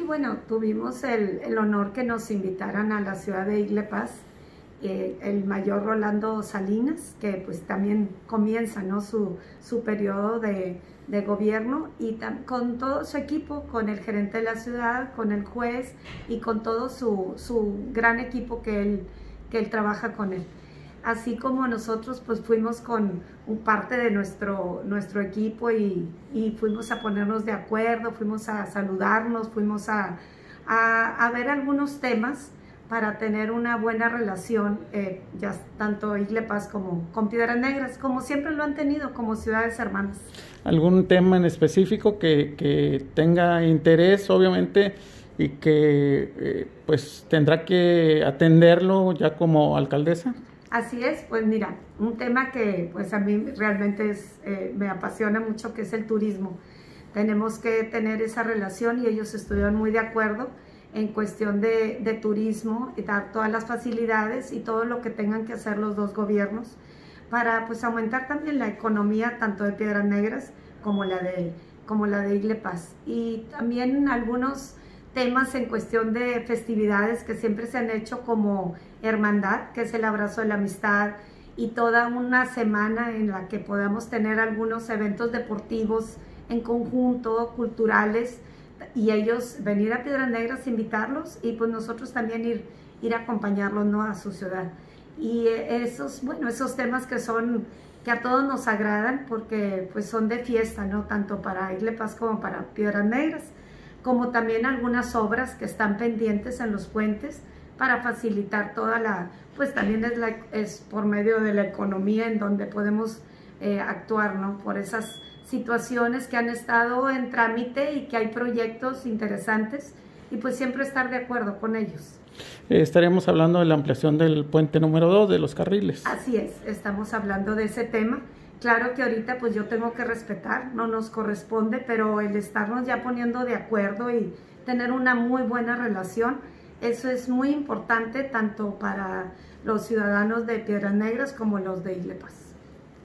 bueno, tuvimos el honor que nos invitaran a la ciudad de Iglepas, el mayor Rolando Salinas, que pues también comienza, ¿no?, su periodo de gobierno, y con todo su equipo, con el gerente de la ciudad, con el juez y con todo su gran equipo que él trabaja con él. Así como nosotros pues fuimos con parte de nuestro equipo y fuimos a ponernos de acuerdo, fuimos a saludarnos, fuimos a ver algunos temas para tener una buena relación, ya tanto Iglepas como con Piedras Negras, como siempre lo han tenido como ciudades hermanas. ¿Algún tema en específico que tenga interés, obviamente, y que pues tendrá que atenderlo ya como alcaldesa? Así es, pues mira, un tema que pues a mí realmente me apasiona mucho, que es el turismo. Tenemos que tener esa relación y ellos estuvieron muy de acuerdo en cuestión de turismo y dar todas las facilidades y todo lo que tengan que hacer los dos gobiernos para pues aumentar también la economía tanto de Piedras Negras como la de Iglepas. Y también algunos temas en cuestión de festividades que siempre se han hecho, como Hermandad, que es el abrazo de la amistad, y toda una semana en la que podamos tener algunos eventos deportivos en conjunto, culturales, y ellos venir a Piedras Negras, invitarlos, y pues nosotros también ir a acompañarlos, ¿no?, a su ciudad. Y esos temas que a todos nos agradan, porque pues son de fiesta, ¿no?, tanto para Iglepas como para Piedras Negras, como también algunas obras que están pendientes en los puentes para facilitar pues también es por medio de la economía en donde podemos actuar, ¿no?, por esas situaciones que han estado en trámite y que hay proyectos interesantes, y pues siempre estar de acuerdo con ellos. Estaríamos hablando de la ampliación del puente número 2 de los carriles. Así es, estamos hablando de ese tema. Claro que ahorita pues yo tengo que respetar, no nos corresponde, pero el estarnos ya poniendo de acuerdo y tener una muy buena relación, eso es muy importante tanto para los ciudadanos de Piedras Negras como los de Iglepas.